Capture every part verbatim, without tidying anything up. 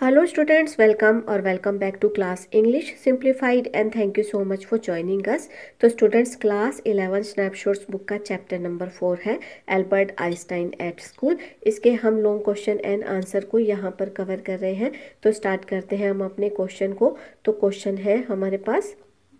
Hello students, welcome or welcome back to class English Simplified and thank you so much for joining us. तो students class eleven snapshots book का chapter number four है Albert Einstein at school. इसके हम long question and answer को यहाँ पर cover कर रहे हैं। तो स्टार्ट करते हैं हम अपने क्वेश्चन को। तो क्वेश्चन है हमारे पास,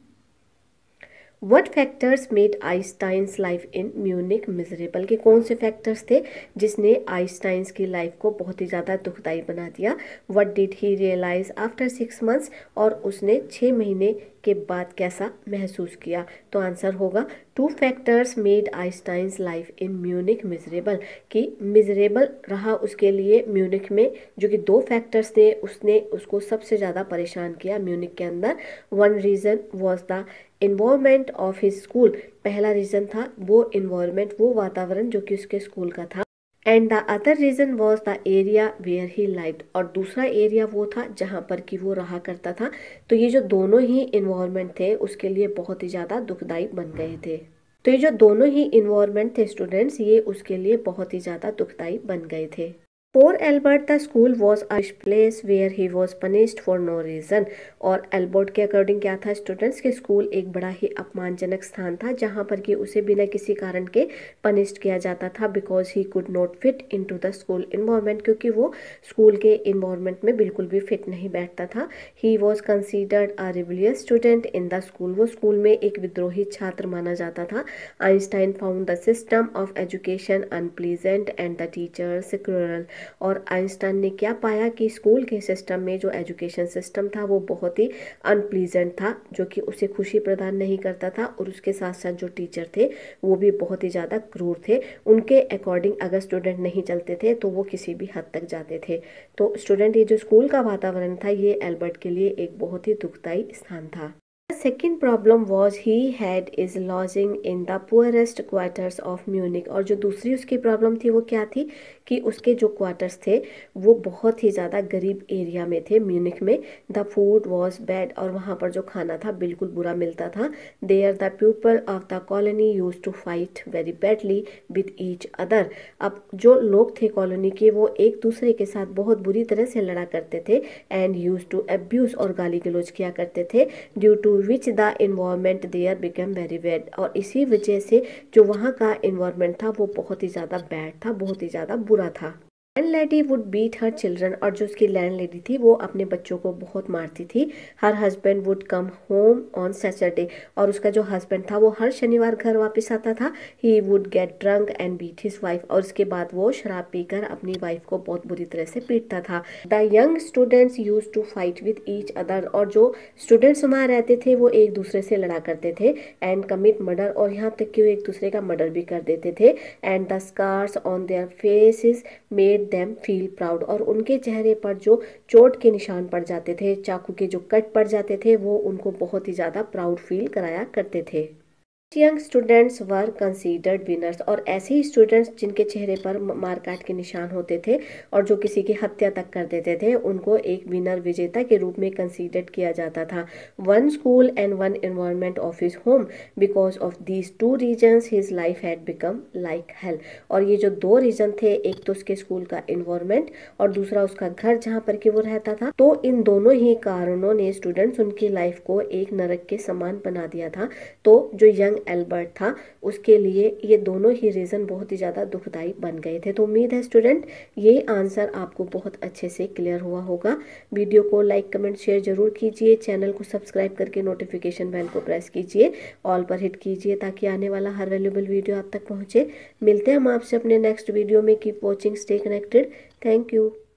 what factors made Einstein's life in Munich miserable, के कौन से फैक्टर्स थे जिसने आइंस्टाइंस की लाइफ को बहुत ही ज़्यादा दुखदाई बना दिया। What did he realize after six months, और उसने छः महीने के बाद कैसा महसूस किया। तो आंसर होगा two factors made Einstein's life in Munich miserable, कि मिजरेबल रहा उसके लिए म्यूनिक में। जो कि दो फैक्टर्स थे उसने उसको सबसे ज़्यादा परेशान किया म्यूनिक के अंदर। One reason was the environment of his school, पहला रीज़न था वो इन्वायरमेंट, वो वातावरण जो कि उसके स्कूल का था। And the other reason was the area where he lived, और दूसरा एरिया वो था जहाँ पर कि वो रहा करता था। तो ये जो दोनों ही इन्वायरमेंट थे उसके लिए बहुत ही ज़्यादा दुखदाई बन गए थे। तो ये जो दोनों ही इन्वायरमेंट थे स्टूडेंट्स, ये उसके लिए बहुत ही ज़्यादा दुखदाई बन गए थे। For Albert, the school was a place where he was punished for no reason. और एल्बर्ट के अकॉर्डिंग क्या था स्टूडेंट्स के, स्कूल एक बड़ा ही अपमानजनक स्थान था जहाँ पर कि उसे बिना किसी कारण के पनिश्ड किया जाता था, because he could not fit into the school environment, क्योंकि वो स्कूल के इन्वायरमेंट में बिल्कुल भी फिट नहीं बैठता था। He was considered a rebellious student in the school, वो स्कूल में एक विद्रोही छात्र माना जाता था। Einstein found the system of education unpleasant and the teachers cruel, और आइंस्टाइन ने क्या पाया कि स्कूल के सिस्टम में जो एजुकेशन सिस्टम था वो बहुत ही अनप्लीजेंट था, जो कि उसे खुशी प्रदान नहीं करता था। और उसके साथ साथ जो टीचर थे वो भी बहुत ही ज़्यादा क्रूर थे। उनके अकॉर्डिंग अगर स्टूडेंट नहीं चलते थे तो वो किसी भी हद तक जाते थे। तो स्टूडेंट ये जो स्कूल का वातावरण था ये एल्बर्ट के लिए एक बहुत ही दुखदाई स्थान था। Second problem was he had his lodging in the poorest quarters of Munich, और जो दूसरी उसकी प्रॉब्लम थी वो क्या थी कि उसके जो क्वार्टर्स थे वो बहुत ही ज़्यादा गरीब एरिया में थे म्यूनिक में। द फूड वॉज बैड, और वहाँ पर जो खाना था बिल्कुल बुरा मिलता था। There the people of the colony used to fight very badly with each other, अब जो लोग थे कॉलोनी के वो एक दूसरे के साथ बहुत बुरी तरह से लड़ा करते थे। एंड यूज टू अब्यूज, और गाली गलौज किया करते थे। Due to which the environment there become very bad, और इसी वजह से जो वहाँ का इन्वायरमेंट था वो बहुत ही ज़्यादा बैड था, बहुत ही ज़्यादा बुरा था। Landlady would beat her children, और जो उसकी लैंडलेडी थी वो अपने बच्चों को बहुत मारती थी। Her husband would come home on Saturday, और उसका जो हस्बैंड था वो हर शनिवार घर वापस आता था। He would get drunk and beat his wife, और उसके बाद वो शराब पीकर अपनी वाइफ को बहुत बुरी तरह से पीटता था। The young students used to fight with each other, और जो स्टूडेंट्स वहाँ रहते थे वो एक दूसरे से लड़ा करते थे। एंड कमिट मर्डर, और यहाँ तक कि वो एक दूसरे का मर्डर भी कर देते थे। And the scars on their faces made them feel proud, और उनके चेहरे पर जो चोट के निशान पड़ जाते थे, चाकू के जो कट पड़ जाते थे, वो उनको बहुत ही ज़्यादा प्राउड फील कराया करते थे। Young students were considered winners, और ऐसे ही स्टूडेंट्स जिनके चेहरे पर मारकाट के निशान होते थे और जो किसी की हत्या तक कर देते थे उनको एक विनर विजेता के रूप में कंसीडर्ड किया जाता था। One school and one environment of his home, because of these two reasons his life had become like hell, और ये जो दो रीजन थे, एक तो उसके स्कूल का इन्वायरमेंट और दूसरा उसका घर जहाँ पर कि वो रहता था, तो इन दोनों ही कारणों ने स्टूडेंट्स उनकी लाइफ को एक नरक के समान बना दिया था। तो जो यंग एल्बर्ट था उसके लिए ये दोनों ही रीज़न बहुत ही ज़्यादा दुखदाई बन गए थे। तो उम्मीद है स्टूडेंट ये आंसर आपको बहुत अच्छे से क्लियर हुआ होगा। वीडियो को लाइक कमेंट शेयर जरूर कीजिए, चैनल को सब्सक्राइब करके नोटिफिकेशन बेल को प्रेस कीजिए, ऑल पर हिट कीजिए ताकि आने वाला हर वैल्यूबल वीडियो आप तक पहुँचे। मिलते हैं हम आपसे अपने नेक्स्ट वीडियो में। Keep watching, stay connected, thank you.